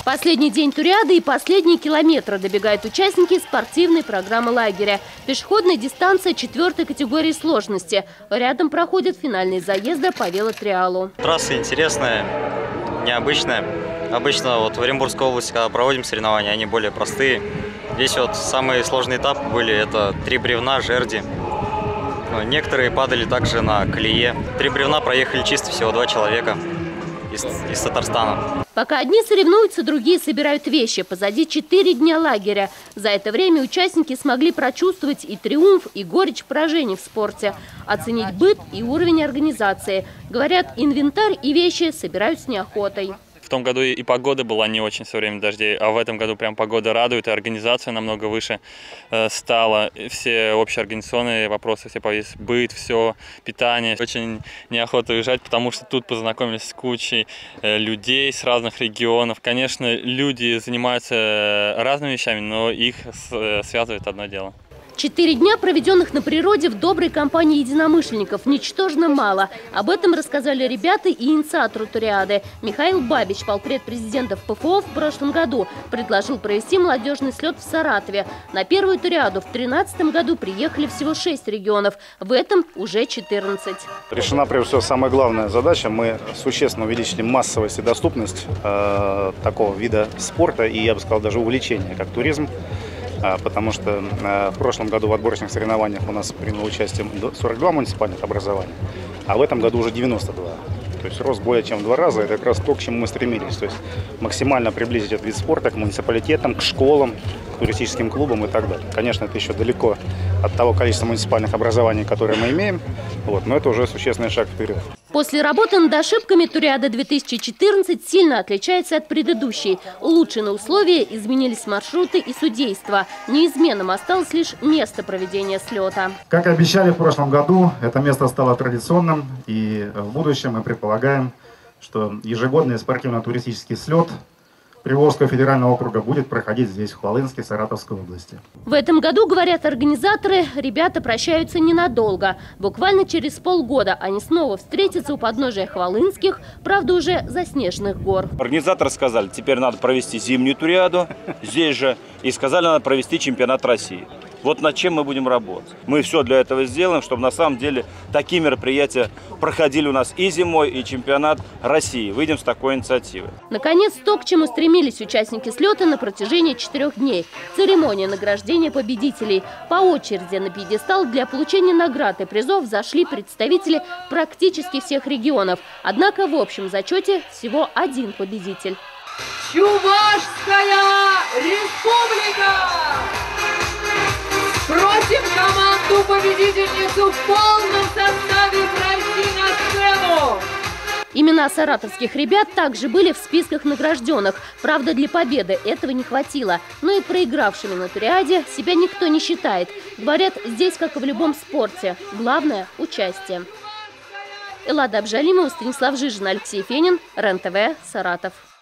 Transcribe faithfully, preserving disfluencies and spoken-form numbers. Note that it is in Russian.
Последний день туриады и последние километры добегают участники спортивной программы лагеря. Пешеходная дистанция четвертой категории сложности. Рядом проходят финальные заезды по велотриалу. Трасса интересная, необычная. Обычно вот в Оренбургской области, когда проводим соревнования, они более простые. Здесь вот самые сложные этапы были, это три бревна, жерди. Некоторые падали также на колее. Три бревна проехали чисто всего два человека из, из Татарстана. Пока одни соревнуются, другие собирают вещи. Позади четыре дня лагеря. За это время участники смогли прочувствовать и триумф, и горечь поражений в спорте. Оценить быт и уровень организации. Говорят, инвентарь и вещи собирают с неохотой. В том году и погода была не очень все время дождей, а в этом году прям погода радует, и организация намного выше э, стала. Все общеорганизационные вопросы, все повесили, быт, все, питание. Очень неохота уезжать, потому что тут познакомились с кучей э, людей с разных регионов. Конечно, люди занимаются разными вещами, но их э, связывает одно дело. Четыре дня, проведенных на природе в доброй компании единомышленников, ничтожно мало. Об этом рассказали ребята и инициатору туриады. Михаил Бабич, полпред президента в ПФО, в прошлом году предложил провести молодежный слет в Саратове. На первую туриаду в две тысячи тринадцатом году приехали всего шесть регионов, в этом уже четырнадцать. Решена, прежде всего, самая главная задача. Мы существенно увеличили массовость и доступность э, такого вида спорта и, я бы сказал, даже увлечения, как туризм. Потому что в прошлом году в отборочных соревнованиях у нас приняло участие сорок два муниципальных образования, а в этом году уже девяносто два. То есть рост более чем в два раза. Это как раз то, к чему мы стремились. То есть максимально приблизить этот вид спорта к муниципалитетам, к школам, к туристическим клубам и так далее. Конечно, это еще далеко от того количества муниципальных образований, которые мы имеем, вот, но это уже существенный шаг вперед. После работы над ошибками туриада две тысячи четырнадцать сильно отличается от предыдущей. Улучшены условия, изменились маршруты и судейство. Неизменным осталось лишь место проведения слета. Как и обещали в прошлом году, это место стало традиционным, и в будущем мы предполагаем, что ежегодный спортивно-туристический слет Приволжского федерального округа будет проходить здесь, в Хвалынске, Саратовской области. В этом году, говорят организаторы, ребята прощаются ненадолго. Буквально через полгода они снова встретятся у подножия Хвалынских, правда уже заснеженных гор. Организаторы сказали, теперь надо провести зимнюю туриаду здесь же, и сказали, надо провести чемпионат России. Вот над чем мы будем работать. Мы все для этого сделаем, чтобы на самом деле такие мероприятия проходили у нас и зимой, и чемпионат России. Выйдем с такой инициативой. Наконец, то, к чему стремились участники слета на протяжении четырех дней. Церемония награждения победителей. По очереди на пьедестал для получения наград и призов зашли представители практически всех регионов. Однако в общем зачете всего один победитель. Чувашская республика! Просим команду-победительницу в полном составе пройти на сцену! Имена саратовских ребят также были в списках награжденных. Правда, для победы этого не хватило. Но и проигравшими на туриаде себя никто не считает. Говорят, здесь, как и в любом спорте, главное – участие. Эллада Абжалимова, Станислав Жижин, Алексей Фенин, РЕН-ТВ, Саратов.